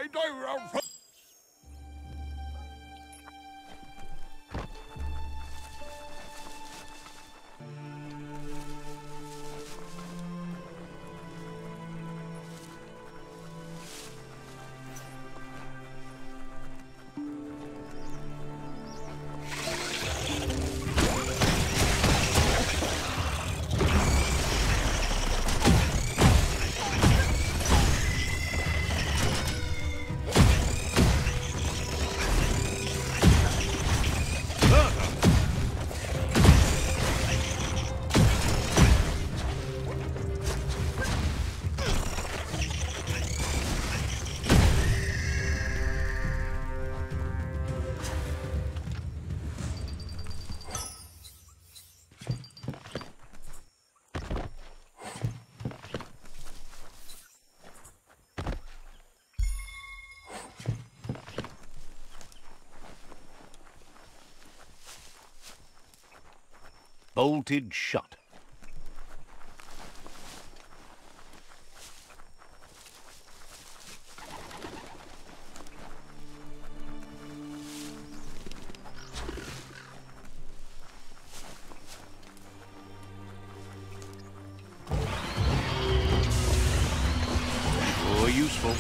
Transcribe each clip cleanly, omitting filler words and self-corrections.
Bolted shut. Oh, useful.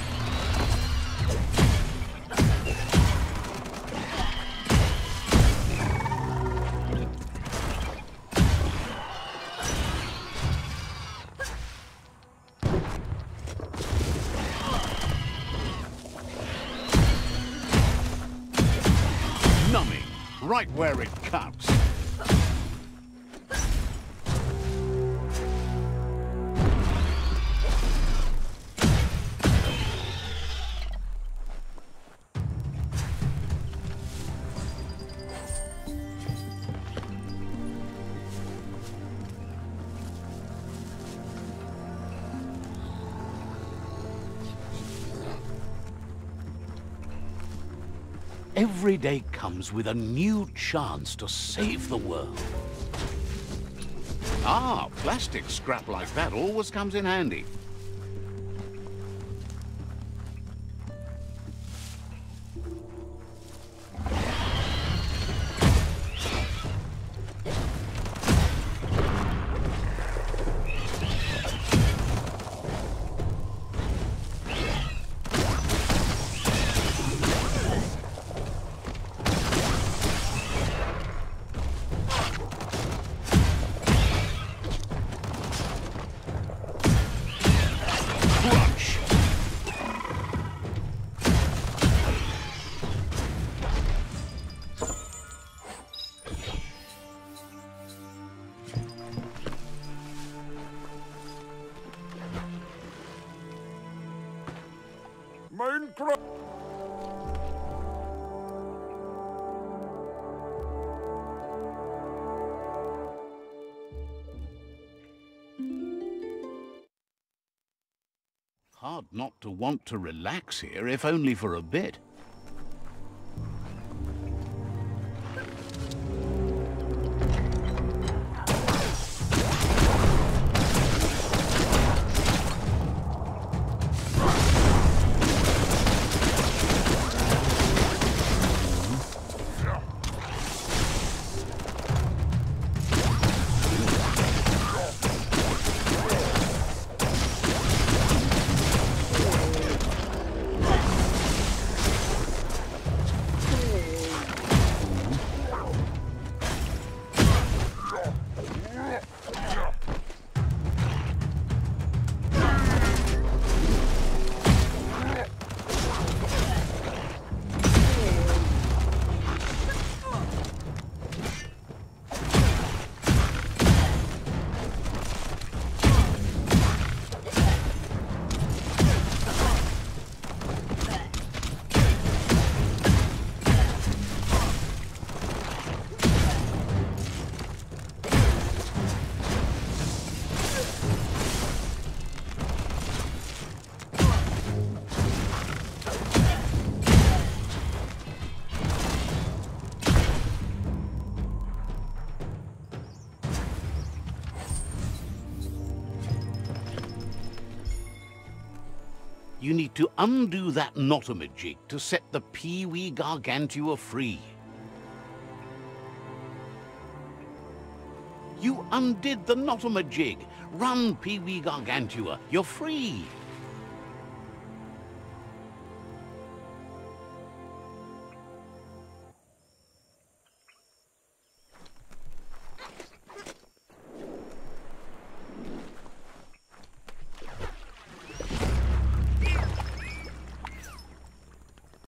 Right where it cuts. Every day comes with a new chance to save the world. Ah, plastic scrap like that always comes in handy. Hard not to want to relax here, if only for a bit. You need to undo that Notomajig to set the Pee-wee Gargantua free. You undid the Notomajig. Run, Pee-wee Gargantua. You're free.